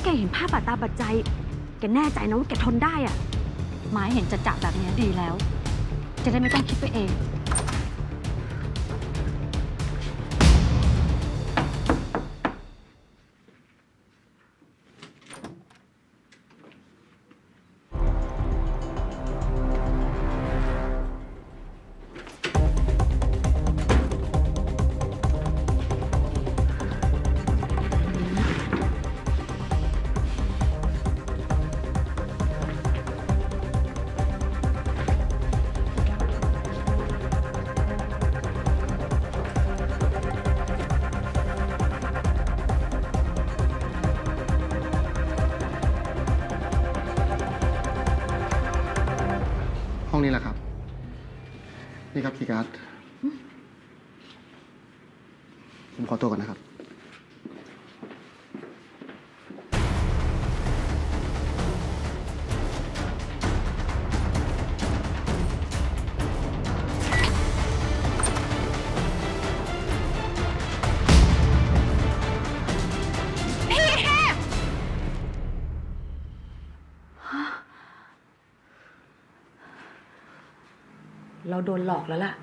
แกเห็นภาพบาดตาบาดใจแกแน่ใจนะว่าแกทนได้อะหมายเห็นจะแบบนี้ดีแล้วจะได้ไม่ต้องคิดไปเองห้องนี้แหละครับนี่ครับคีย์การ์ดผมขอตัวก่อนนะครับเราโดนหลอกแล้วล่ะ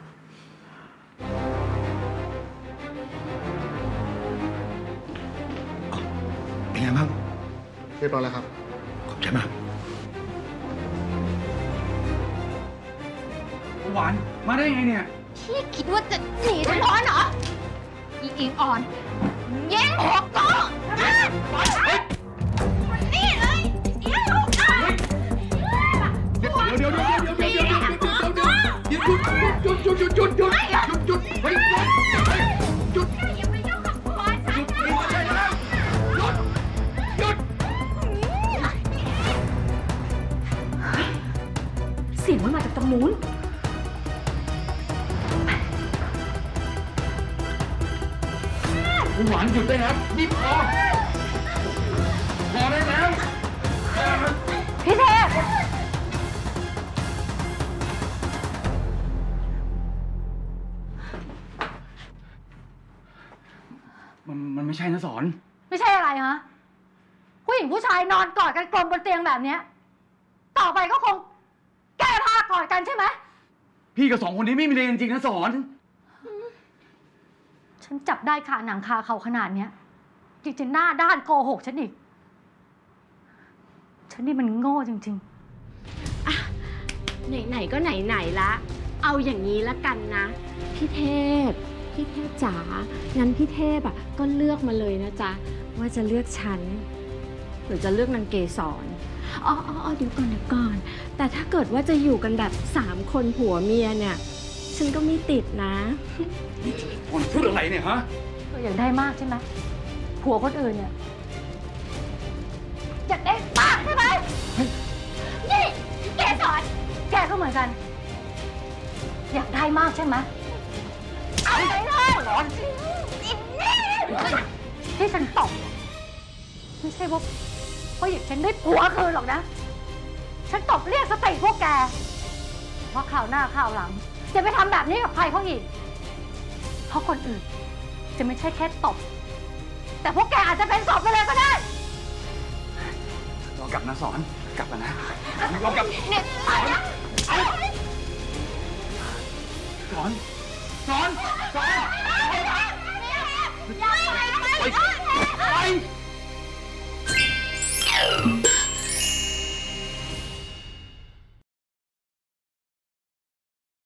เป็นไงบ้างเรียบร้อยแล้วครับขอบใจมากหวานมาได้ไงเนี่ยพี่คิดว่าจะหนีฉันร้อนเหรออีอิงอ่อนแย่งหัวก้องนี่เลยเดี๋ยวอย่าไปยุ่งกับผัวฉันเสียงมันมาจากตรงนู้นหวานหยุดได้แล้วนี่พอได้แล้วพี่เทพมันไม่ใช่นะสอนไม่ใช่อะไรฮะผู้หญิงผู้ชายนอนกอดกันกลมบนเตียงแบบนี้ต่อไปก็คงแก้ผ้ากอดกันใช่ไหมพี่กับสองคนนี้ไม่มีเลยจริงๆนะสอนฉันจับได้คาหนังคาเขาขนาดเนี้ยจริงๆหน้าด้านโกหกฉันอีกฉันนี่มันโง่จริงๆอ่ะไหนๆก็ไหนๆละเอาอย่างนี้ละกันนะพี่เทพจ๋างั้นพี่เทพอ่ะก็เลือกมาเลยนะจ๊ะว่าจะเลือกฉันหรือจะเลือกนางเกศรอ๋อเดี๋ยวก่อนแต่ถ้าเกิดว่าจะอยู่กันแบบ3 คนผัวเมียเนี่ยฉันก็ไม่ติดนะคนพูดอะไรเนี่ยฮะอยากได้มากใช่ไหมผัวคนอื่นเนี่ยอยากได้มากใช่ไหมนี่เกศรแกก็เหมือนกันอยากได้มากใช่ไหมเอาไปเลยร้อนที่ฉันตบไม่ใช่เพราะอยากฉันได้ผัวคืนหรอกนะฉันตบเรียกสติพวกแกว่าข่าวหน้าข่าวหลังจะไม่ทำแบบนี้กับใครเขาอีกเพราะคนอื่นจะไม่ใช่แค่ตบแต่พวกแกอาจจะเป็นศพไปเลยก็ได้รอกลับนะสอนกลับแล้วนะรอกลับเนี่ยสอนไป